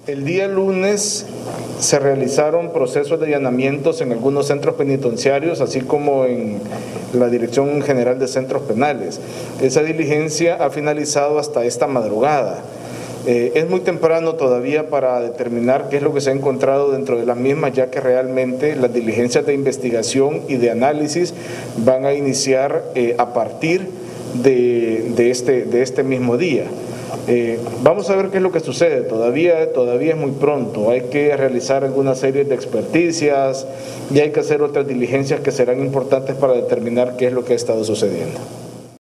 El día lunes se realizaron procesos de allanamientos en algunos centros penitenciarios, así como en la Dirección General de Centros Penales. Esa diligencia ha finalizado hasta esta madrugada. Es muy temprano todavía para determinar qué es lo que se ha encontrado dentro de la misma, ya que realmente las diligencias de investigación y de análisis van a iniciar a partir de este mismo día. Vamos a ver qué es lo que sucede, todavía es muy pronto, hay que realizar alguna serie de experticias y hay que hacer otras diligencias que serán importantes para determinar qué es lo que ha estado sucediendo.